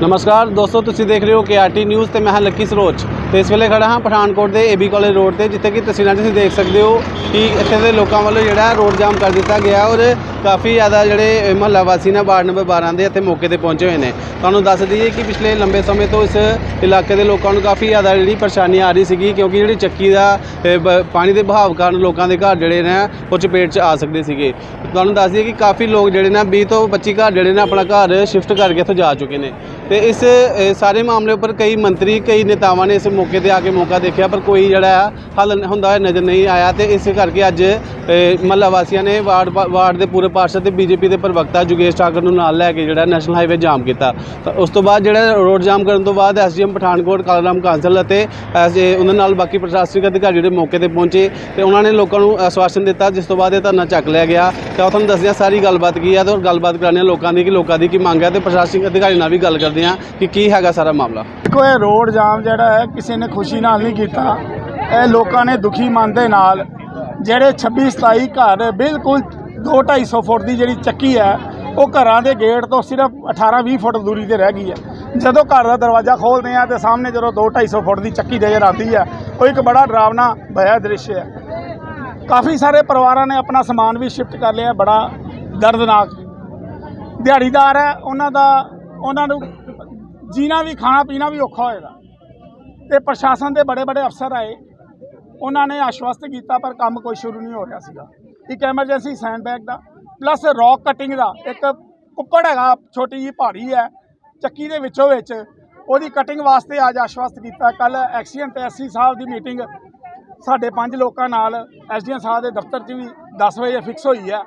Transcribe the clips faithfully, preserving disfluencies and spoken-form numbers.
नमस्कार दोस्तों, तुसीं देख रहे हो के आर टी न्यूज़ तो मैं हाँ लक्की सरोच। तो इस वेले खड़ा हाँ पठानकोट के ए बी कॉलेज रोड से, जिथे कि तस्वीरां तुसीं देख सकते हो कि इत्थे दे लोकां वालों जिहड़ा रोड जाम कर दिता गया और काफ़ी ज़्यादा जिहड़े महला वासी ने वार्ड नंबर बारह के इत्थे मौके पर पहुँचे हुए हैं। तुहानूं दस दईए कि पिछले लंबे समय तो इस इलाके के लोगों को काफ़ी ज़्यादा जिहड़ी परेशानी आ रही सी, क्योंकि जिहड़ी चक्की का पानी के बहाव कारण लोगों के घर जिहड़े ने वो चपेट च आ सकते थे। तुहानूं दस दईए कि काफ़ी लोग जिहड़े ने बीस तो पच्ची घर जिहड़े ने अपना घर शिफ्ट करके इत्थों जा चुके हैं। तो इस सारे मामले पर कई मंत्री कई नेतावां ने इस मौके पर आके मौका देखा, पर कोई जड़ा हल होंदा नज़र नहीं आया। तो इस करके अज महला वासियों ने वार्ड वार्ड के पूरे पार्षद बीजेपी के प्रवक्ता जुगेश ठाकुर नूं नाल लैके जड़ा नैशनल हाईवे जाम किया। तो उस तो बाद जड़ा रोड जाम करने तो बाद S D M Pathankot Kalaram Kansal उन्होंने नाल बाकी प्रशासनिक अधिकारी जिहड़े मौके पर पहुंचे तो उन्होंने लोगों को आश्वासन दिता, जिस तो बाद धरना चक लिया गया। तो तुहानूं दसदे सारी गलबात की है, तो गलबात कराने लोगों की कि लोगों की मंग है, तो प्रशासनिक अधिकारी नाल भी गल करते हैं कि की है सारा मामला। देखो ये रोड जाम जड़ा है किसी ने खुशी नाल नहीं किया, ये लोगों ने दुखी मन के नाल जेड़े छब्बी सताई घर बिल्कुल दो ढाई सौ फुट की जी चक्की है वो घर के गेट तो सिर्फ अठारह भी फुट दूरी पर रह गई है। जदों घर का दरवाज़ा खोलते हैं तो सामने जो दो ढाई सौ फुट की चक्की नज़र आती है, वो एक बड़ा डरावना भया दृश्य है। काफ़ी सारे परिवारों ने अपना समान भी शिफ्ट कर लिया, बड़ा दर्दनाक। दिहाड़ीदार है, उन्होंने जीना भी खाना पीना भी औखा होएगा। तो प्रशासन के बड़े बड़े अफसर आए, उन्होंने आश्वस्त किया, पर काम कोई शुरू नहीं हो रहा सीगा। एक एमरजेंसी सैंड बैग का प्लस रॉक कटिंग का एक कुक्कड़ है, छोटी जी पहाड़ी है चक्की के विचों विच, ओदी कटिंग वास्ते अज आश्वस्त किया। कल एक्सीडेंट एस सी साहब की मीटिंग साढ़े पाँच लोगों नाल एस डी एम साहब के दफ्तर च भी दस बजे फिक्स हुई है।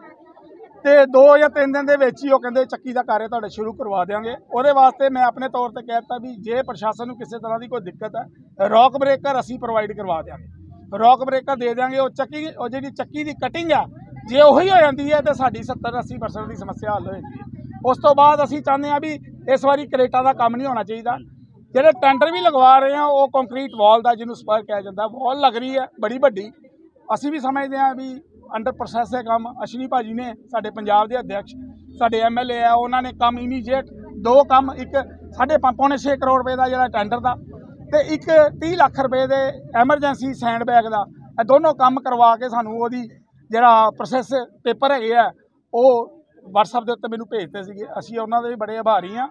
तो दो या तीन दिन के ही वो कहते चक्की का कार्य तुहाडे शुरू करवा देंगे। और वास्ते मैं अपने तौर पर कहता भी जे प्रशासन को किसी तरह की कोई दिक्कत है, रॉक ब्रेकर असी प्रोवाइड करवा देंगे, रॉक ब्रेकर दे देंगे। वो चक्की और जी चक्की की कटिंग है जे उही हो जाती है तो साड़ी सत्तर अस्सी परसेंट की समस्या हल हो जाती है। उस तो बाद असी चाहते हैं भी इस बारी करेटा का काम नहीं होना चाहिए। जोड़े टेंडर भी लगवा रहे हैं वो कंक्रीट वॉल का जिन्होंने स्पर कहा जाता है, वॉल लग रही है बड़ी वड्डी। असी भी समझते हैं भी अंडर प्रोसैस है काम। अश्विनी भाजी ने साढ़े पंजाब के अध्यक्ष साढ़े एम एल ए है, उन्होंने काम इमीजिएट दो काम, एक साढ़े पौने छे करोड़ रुपये का जो टेंडर का तो एक तीह लाख रुपये के एमरजेंसी सैंड बैग का, दोनों काम करवा के सानू वो जरा प्रोसैस पेपर है वो वट्सअप के उत्ते मैनू भेजते थे। असी उन्होंने भी बड़े आभारी हाँ।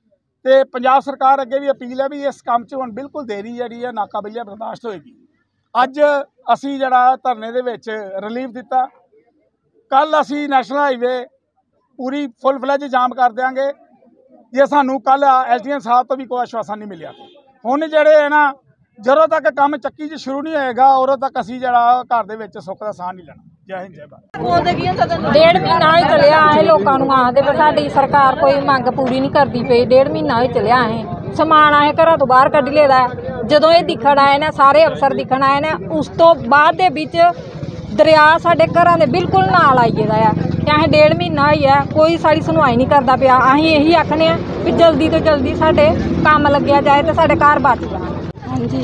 तो पंजाब सरकार अगे भी अपील है भी इस काम च हुण बिल्कुल देरी जी है नाकाबिले बर्दाश्त होएगी। अज असी जरा धरने दे विच रिलीफ दिता, कल असी नैशनल हाईवे पूरी फुल फ्लैज जाम कर देंगे जे सानू कल एस डी एम साहब तो भी कोई आश्वासन नहीं मिलिया। हुण जिहड़े है ना जदों तक काम चक्की च शुरू नहीं होएगा उदों तक असी जरा घर दे विच सुख दा साह नहीं लेना। जय हिंद जय भारत। डेढ़ महीना ही चलिया है, लोगों को आखते पर साडी सरकार कोई मंग पूरी नहीं करती पई। डेढ़ महीना ही चलिया है, समान आए घर तो बाहर कढ़ लेदा। जदों ये दिखण आए ने सारे अफसर दिखण आए ने, उस तो बाद दे विच दरिया साडे घरां दे बिल्कुल नाल आई गेदा है। चाहे डेढ़ महीना ही है, कोई साड़ी सुनवाई नहीं करता पिया। असीं यही आखने भी जल्दी तो जल्दी साडे काम लग्या जाए तो साडे घर बच जाए। हाँ जी,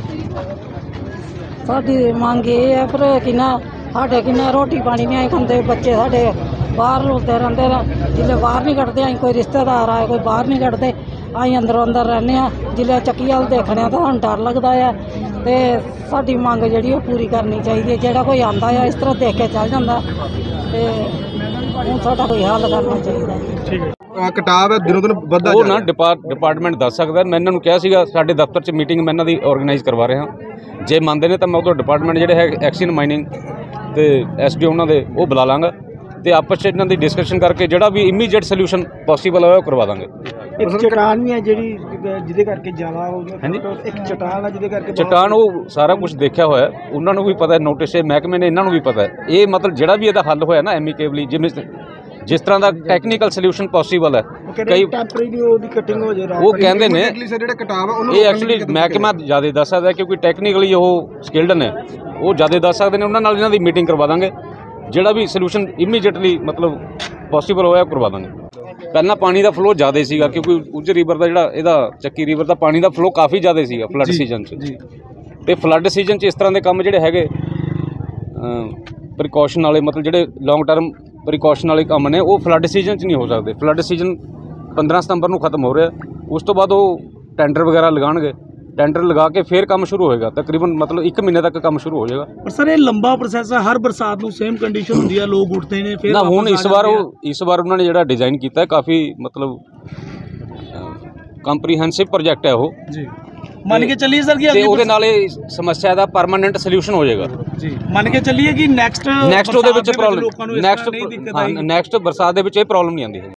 साडी मंग ये है पर कि ना साढ़े कि रोटी पानी नहीं आए खाते, बच्चे साढ़े बाहर लुलते रहते हैं। जिले बाहर नहीं कटते, अं कोई रिश्तेदार आए कोई बाहर नहीं कटते, अं अंदरों अंदर रहने। जिले चक्की वाल देखने तो हम डर लगता है। तो साडी मंग जी पूरी करनी चाहिए। जोड़ा कोई आता है इस तरह देख के चल जाता, तो साडा कोई हल करना चाहिए। कटाव है दिनों दिन बढ़ता वो ना डिपार्ट डिपार्टमेंट दस सकता है। मैं इन्होंने कहा सीगा साडे दफ्तर च मीटिंग मैं इन्हों की ऑर्गेनाइज करवा रहा, जे मनते हैं तो मैं उधर डिपार्टमेंट जोड़े है एक्सीजन माइनिंग तो एस डी उन्होंने वो बुला लाँगा, तो आपस में इन्हों की डिस्कशन करके जोड़ा भी इमीजिएट सोल्यूशन पॉसीबल हो करवा देंगे। एक चट्टान भी है जिहड़ी जिहदे करके जाना एक चट्टान है जिहदे करके चट्टान वो सारा कुछ देखा होया, उन्होंने भी पता है, नोटिस महकमे ने इन्हों भी पता है। ये मतलब जोड़ा भी इसका हल होया ना एमिकेबली जिमें जिस तरह का टैक्नीकल सोल्यूशन पॉसीबल है। कई वो कहते ने ये एक्चुअली महकमा ज़्यादा दस सकता है क्योंकि टैक्नीकली वो स्किल्ड ने, वो ज़्यादा दस सकते हैं। उन्होंने इन्हों की मीटिंग करवा देंगे, जोड़ा भी सोल्यूशन इमीजिएटली मतलब पॉसीबल होया करवा देंगे। पहला पानी का फ्लो ज़्यादा सीगा क्योंकि उज रिवर का जोड़ा इहदा चक्की रिवर का पानी का फ्लो काफ़ी ज़्यादा सीगा फ्लड सीजन तो फ्लड सीजन इस तरह के काम जोड़े है प्रिकॉशन वाले मतलब जोड़े लॉन्ग टर्म प्रिकॉशन वाले काम ने वो फ्लड सीजन च नहीं हो सकते। फ्लड सीजन पंद्रह सितंबर को खत्म हो रहा है। ਉਸ ਤੋਂ ਬਾਅਦ ਉਹ ਟੈਂਡਰ ਵਗੈਰਾ ਲਗਾਉਣਗੇ। ਟੈਂਡਰ ਲਗਾ ਕੇ ਫਿਰ ਕੰਮ ਸ਼ੁਰੂ ਹੋਏਗਾ। ਤਕਰੀਬਨ ਮਤਲਬ ਇੱਕ ਮਹੀਨੇ ਤੱਕ ਕੰਮ ਸ਼ੁਰੂ ਹੋ ਜਾਏਗਾ। ਪਰ ਸਰ ਇਹ ਲੰਬਾ ਪ੍ਰੋਸੈਸ ਹੈ, ਹਰ ਬਰਸਾਤ ਨੂੰ ਸੇਮ ਕੰਡੀਸ਼ਨ ਹੁੰਦੀ ਹੈ, ਲੋਕ ਉੱਠਦੇ ਨੇ ਫਿਰ ਨਾ ਹੁਣ ਵਾਪਸ ਆ ਇਸ ਵਾਰ ਜਾਂਦੇ ਆ। ਉਹ ਇਸ ਵਾਰ ਉਹਨਾਂ ਨੇ ਜਿਹੜਾ ਡਿਜ਼ਾਈਨ ਕੀਤਾ ਹੈ ਕਾਫੀ ਮਤਲਬ ਕੰਪਰੀਹੈਂਸਿਵ ਪ੍ਰੋਜੈਕਟ ਹੈ ਉਹ ਜੀ। ਮੰਨ ਕੇ ਚੱਲੀਏ ਸਰ ਕਿ ਤੇ ਅਗਲੀ ਉਹਦੇ ਨਾਲ ਇਹ ਸਮੱਸਿਆ ਦਾ ਪਰਮਾਨੈਂਟ ਸੋਲੂਸ਼ਨ ਹੋ ਜਾਏਗਾ। ਜੀ ਮੰਨ ਕੇ ਚੱਲੀਏ ਕਿ ਨੈਕਸਟ ਨੈਕਸਟ ਉਹਦੇ ਵਿੱਚ ਪ੍ਰੋਬਲਮ ਲੋਕਾਂ ਨੂੰ ਨੈਕਸਟ ਨਹੀਂ ਦਿੱਕਤ ਆਏਗੀ। ਨੈਕਸਟ ਬਰਸਾਤ ਦੇ ਵਿੱਚ ਇਹ ਪ੍ਰੋਬਲਮ ਨਹੀਂ ਆਉਂਦੀ।